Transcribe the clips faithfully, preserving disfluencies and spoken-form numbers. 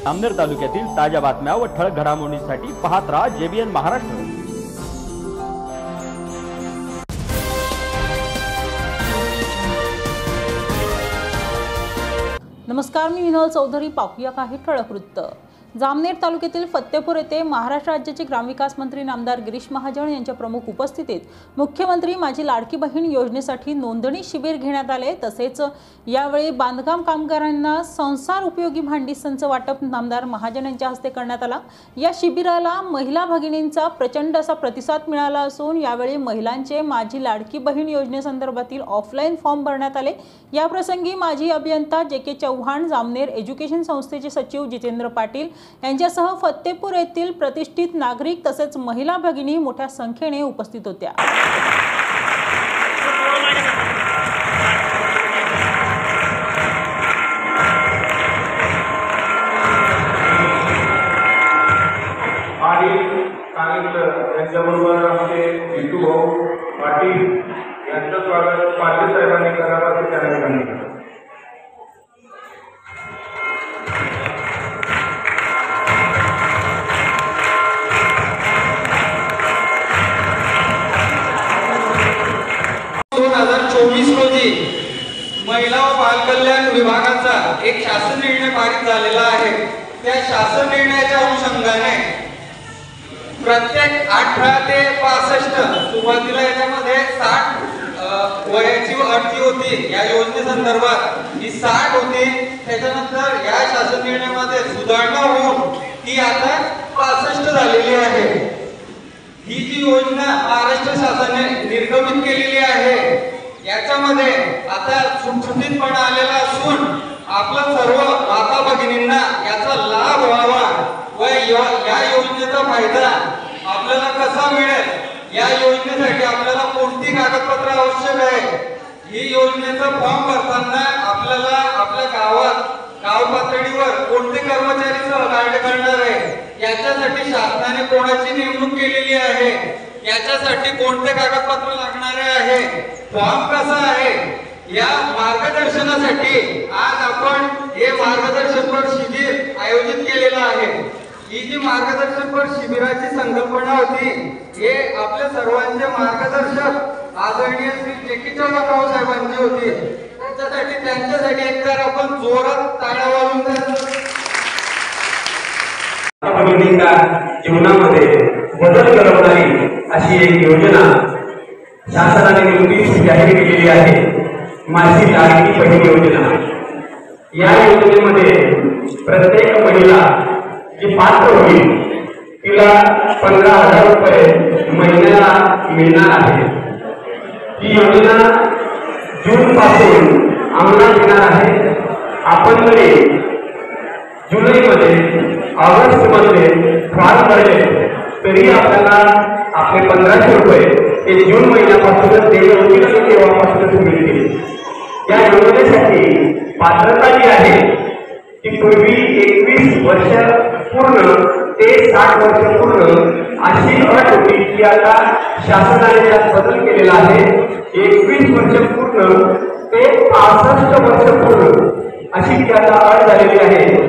जामनेर तालुक्यातील ताज्या बातम्या व ठळक घडामोडींसाठी पाहत राहा जेबीएन महाराष्ट्र। नमस्कार, मी विनोद चौधरी। पाहूया काही ठळक वृत्त। जामनेर तालुक्यातील फत्तेपूर येथे महाराष्ट्र राज्याचे ग्रामविकास मंत्री नामदार गिरीश महाजन यांच्या प्रमुख उपस्थितीत मुख्यमंत्री माझी लाडकी बहीण योजनेसाठी नोंदणी शिबिर घेण्यात आले। तसेच यावेळी बांधकाम कामगारांना संसार उपयोगी भांडी संच वाटप नामदार महाजन यांच्या हस्ते करण्यात आला। या शिबिराला महिला भगिनींचा प्रचंड असा प्रतिसाद मिळाला असून यावेळी महिलांचे माझी लाडकी बहीण योजनेसंदर्भातील ऑफलाईन फॉर्म भरण्यात आले। या प्रसंगी माजी अभियंता जे के चव्हाण, जामनेर एज्युकेशन संस्थेचे सचिव जितेंद्र पाटील यांच्यासह फत्तेपूर येथील प्रतिष्ठित नागरिक तसेच महिला भगिनी मोठ्या संख्येने उपस्थित होत्या। आणि सांगितलं त्यांच्याबरोबर आमचे विटू भाऊ पाटील यांचं स्वागत पाटील साहेबांनी करावं असं त्यांनी सांगितलं। दोन हजार चोवीस रोजी महिला व बालकल्याण विभागाचा एक शासन निर्णय पारित झालेला आहे। त्या शासन निर्णयाच्या अनुषंगाने प्रत्येक अठरा ते पासष्ट सुरुवातीला याच्यामध्ये साठ वयाची अट जी होती या योजनेसंदर्भात ही साठ होती। त्याच्यानंतर या शासन निर्णयामध्ये सुधारणा होऊन ती आता पासष्ट झालेली आहे। ही जी योजना महाराष्ट्र शासनाने निर्गमित केलेली आहे याच्यामध्ये आता सुटसुटीतपणा आलेला असून आपलं सर्व माता भगिनींना याचा लाभ व्हावा व या योजनेचा फायदा आपल्याला कसा मिळेल या योजनेसाठी आपल्याला कोणती कागदपत्र आवश्यक आहे ही योजनेचा फॉर्म भरताना आपल्याला आपल्या गावात गाव पातळीवर कोणते कर्मचारी सहकार्य करणार आहे याच्यासाठी शासनाने कोणाची नेमणूक केलेली आहे याच्यासाठी कोणते कागदपत्र लागणारे आहे फॉर्म कसा आहे या मार्गदर्शनासाठी आज आपण हे मार्गदर्शनपर शिबिर आयोजित केलेलं आहे। ही जी मार्गदर्शनपर शिबिराची संकल्पना होती हे आपल्या सर्वांचे मार्गदर्शक आदरणीय श्री जे के चव्हाण साहेबांची होती। त्याच्यासाठी त्यांच्यासाठी एकतर आपण जोरात टाळ्या वाजवून भगिनींच्या जीवनामध्ये बदल घडवणारी अशी एक योजना शासनाने नुकतीच जाहीर केलेली आहे, माझी लाडकी बहीण योजना। या योजनेमध्ये प्रत्येक महिला जी पात्र होईल तिला पंधरा हजार रुपये महिन्याला मिळणार आहे। ही योजना जून पासून अंमलात येणार आहे। आपण जरी जुलैमध्ये ऑगस्ट मध्ये फॉर्म भरले तरी आपल्याला आपले पंधराशे रुपये हे जून महिन्यापासूनच देणे होतील आणि तेव्हापासूनच मिळतील। या योजनेसाठी पात्रता जी आहे ती पूर्वी एकवीस वर्ष पूर्ण ते साठ वर्ष पूर्ण अशी अट होती की आता शासनाने त्यात बदल केलेला आहे। एकवीस वर्ष पूर्ण ते पासष्ट वर्ष पूर्ण अशी ती आता अट झालेली आहे।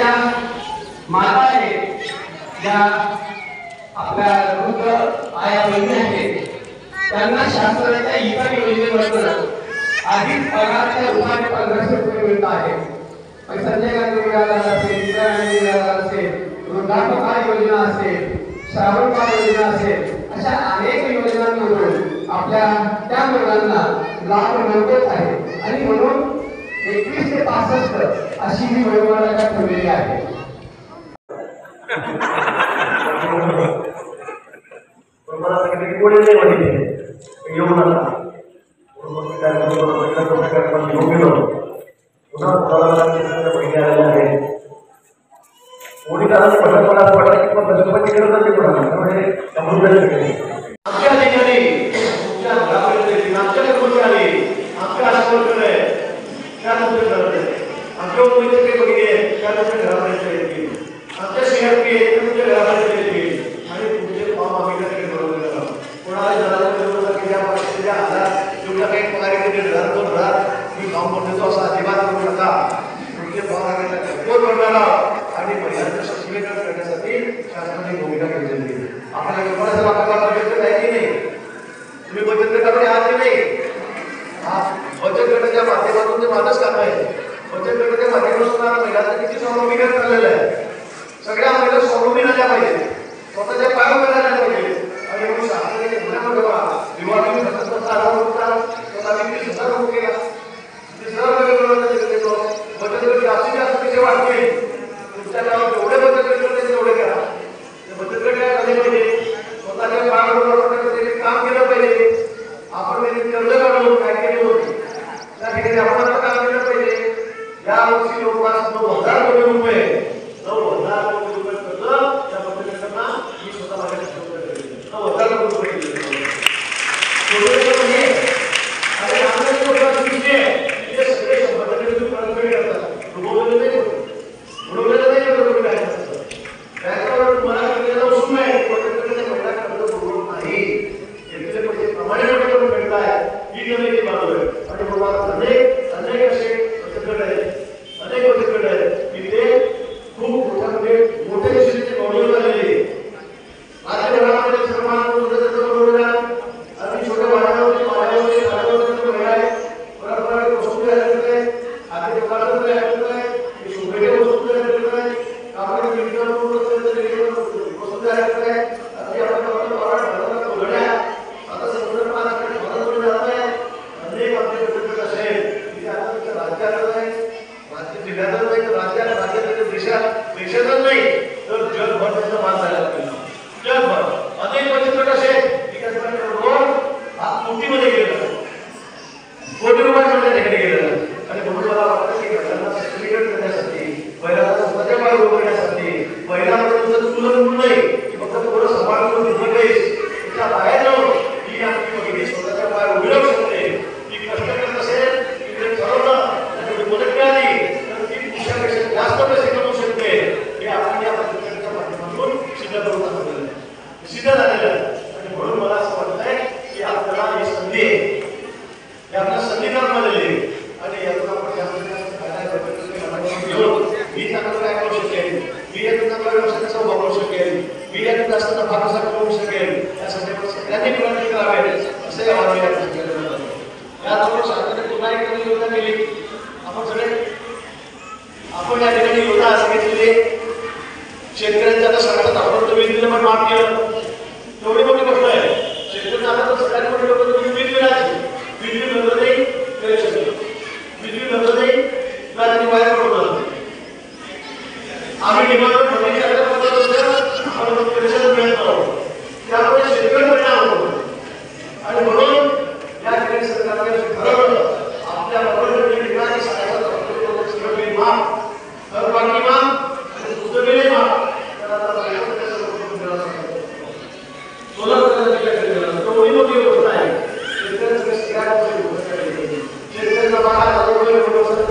माता ज्या आपल्या वृद्ध आया बहिणी आहेत त्यांना शासनाच्या इतर योजनेबद्दल आधीच पगाराच्या रूपाने पंधराशे रुपये मिळत आहे। संजय गांधी निराधार असेल, इंदिरा गांधी निराधार असेल, वृद्धापकाळ योजना असेल, श्रावण काळ योजना असेल, अशा अनेक योजनांमधून आपल्या त्या मुलांना लाभ मिळतच आहे आणि म्हणून एकवीस ते पासष्ट अशी ही वयोमर्यादा ठेवलेली आहे। काम करण्याचा असा अजिबात करू नका। तुमचे भाव लागेल आणि शासनाने भूमिका घेतलेली आहे. आपल्याला लोकांचं वाटायला बचत गट आहे की नाही? तुम्ही बचत गटामध्ये आहात की नाही? हा बचत गटाच्या माध्यमातून जे माणूस काम आहे, बचत गटाच्या माध्यमातून महिलांना किती स्वावलंबीकरण झालेलं आहे. सगळ्या महिला स्वावलंबी झाल्या पाहिजे, स्वतःच्या पायावर राहिल्या पाहिजे. आणि म्हणून शासनाने पुण्यामध्ये विवाह खर्चाचा आढावा होता, स्वतः मी सुद्धा होऊ केला. बचत गट जास्तीत जास्त पैसे वाढतील, तुमच्या गावात जेवढे बचत गट करते तेवढे करा. बचत गट काय झाले पाहिजे, स्वतःच्या पायावर काम केलं पाहिजे. आपण कर्ज काढून काय केले होते त्या ठिकाणी आपण आता काम केलं पाहिजे. या वर्षी जवळपास नऊ हजार कोटी रुपये नऊ हजार कोटी रुपये कर्ज त्या बचत गटांना मी स्वतः माझ्या नऊ हजार कोटी रुपये दिले. अरे आम्हाला सगळे शंभर टक्के परतफेड करतात, रुपवलेलं नाही बुडवलेलं नाही बरोबर काय त्याच्यावर तुम्हाला केलेला उसून नाही बचत गटाच्या महिला कर्ज बुडवत नाही. घेतलेले पैसे प्रमाणे करून मिळताय ही गरजेची बाजू आहे. आणि बाबा अनेक अनेक असे बचत गट आहेत, अनेक बचत गट आहेत की ते खूप मोठ्या म्हणजे मोठ्या दिशेने मॉड्यूल झालेले आहे. माझ्या घरामध्ये सर्वांना बनवलेला आणि छोट्या वाड्यावरती वाड्यावरती वाड्यावरती महिला आहे. परंपरा वस्तू तयार करत आहे, आधी दुकानात तयार करत आहे, शोभेच्या वस्तू तयार करत आहे, कापडी वस्तू तयार करत आहे. आधी आपण घड्या आता समुद्र पाण्याकडे भारतकडे जात आहे. अनेक आपले बचत असे आहेत की आता राज्यात नाही, राज्य जिल्ह्यातच नाही तर राज्यात राज्यात देशात देशातच नाही तर जगभर त्याचा मान झाला पाहिजे. जगभर अनेक बचत गट असे की हा कोटीमध्ये गेलेला कोटी रुपयांच्या ठिकाणी गेलेला. आणि म्हणून मला वाटतं की घटना सक्षमीकरण करण्यासाठी महिलांना स्वतःच्या पाय उभं करण्यासाठी महिलांमध्ये तुझं तुलना होऊ नये की फक्त थोडं सांभाळून दिसलं पाहिजे. त्याच्या बाहेर जाऊन ही आपली महिला स्वतःच्या पाय उभी राहू शकते. ती कष्ट करत असेल तिकडे ठरवलं त्याची मदत मिळाली तर ती पुरुषापेक्षा जास्त पैसे कमवू शकते. हे आपण या पद्धतीच्या माध्यमातून सिद्ध करून दाखवलेलं आहे, सिद्ध झालेलं आहे. आणि म्हणून मला असं वाटतंय की आपल्याला ही संधी आपल्या संधी निर्माणलेली आहे आणि यातून आपण घेऊन मी चांगलं काय करू शकेल, मी यातून चांगला व्यवसाय कसा वापरू शकेल, मी यातून जास्त नफा कसा करू शकेल यासाठी आपण सगळ्यांनी प्रयत्न करावे असे आवाहन याचबरोबर शासनाने पुन्हा एक नवीन योजना केली. आपण सगळे आपण या ठिकाणी योजना असं घेतलेली शेतकऱ्यांच्या आता सगळ्यांचा दाखवतो वीज बिल पण माफ केलं. एवढी मोठी गोष्ट आहे. शेतकऱ्यांना आता तर सगळ्यात मोठी लोक तुम्ही वीज बिलाची वीज बिल भरलं नाही करू शकतो, वीज बिल भरलं नाही किंवा त्यांनी वायर पडवलं. आम्ही डिमांड ठरवली आपण पैसे मिळत आहोत त्यामुळे शेतकरी परिणाम होतो. आणि म्हणून या ठिकाणी सरकारने ठरवलं आपल्या बरोबर ठिकाणी सगळं माफ थरबाकी माफ आणि दुसरं बिल माफ शेतकऱ्यांना बारा हजार रुपये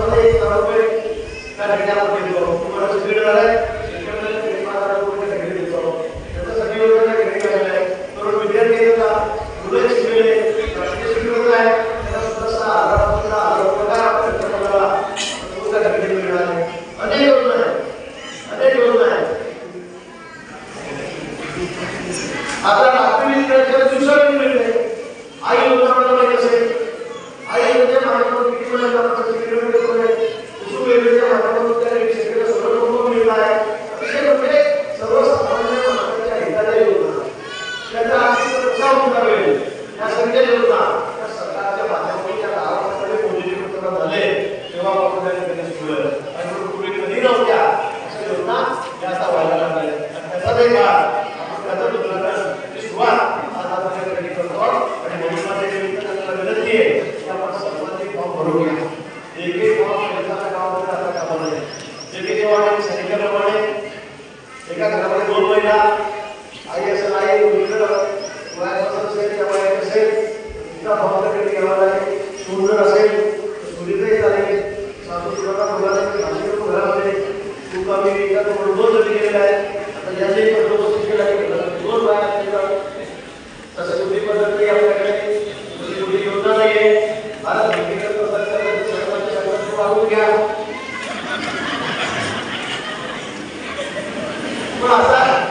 एका घरामध्ये दोन महिला आई असेल आई मुलगा वयात असेल त्या वयात असेल तिचा भावाकडे घ्यावा लागेल सुंदर असेल सुरीतही चालेल सासू सुद्धा मुलाला भाषेकडून घरामध्ये खूप आम्ही एका दोन जरी गेलेला आहे आता ज्याच्याही बंदोबस्त केला आहे दोन बाया केला तसं कुठली पद्धती आपल्याकडे कुठली योजना नाही आहे भारत व्यक्तिगत सर्वांच्या सर्वांची वागून घ्या पण आता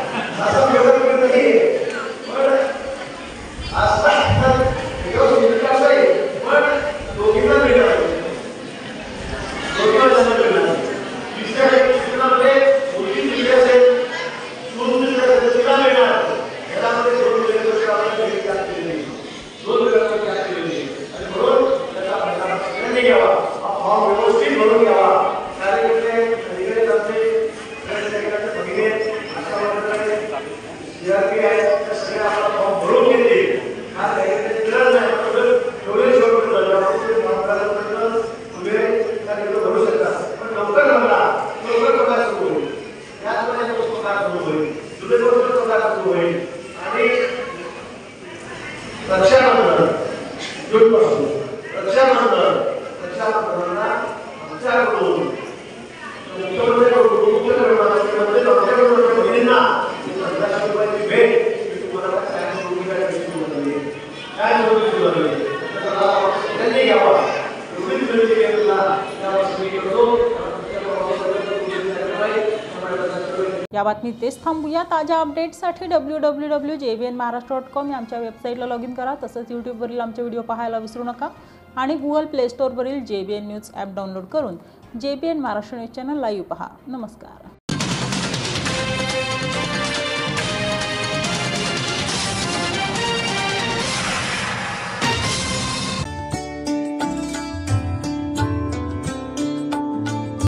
निर्णय घ्यावा एवढीच विनंती केलेला त्यापासून मी करतो. या बातमीत तेच थांबूया. ताज्या अपडेट्ससाठी W W W J B N Maharashtra dot com या आमच्या वेबसाईटला लॉग इन करा. तसंच यूट्यूबवरील आमचे व्हिडिओ पाहायला विसरू नका आणि गुगल प्ले स्टोअरवरील J B N news app download करून J B N Maharashtra news channel live पहा. नमस्कार.